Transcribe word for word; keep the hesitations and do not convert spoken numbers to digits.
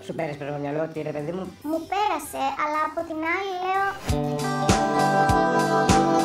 Σου πέρασε πριν το μυαλό, τι ρε παιδί μου? Μου πέρασε, αλλά από την άλλη λέω.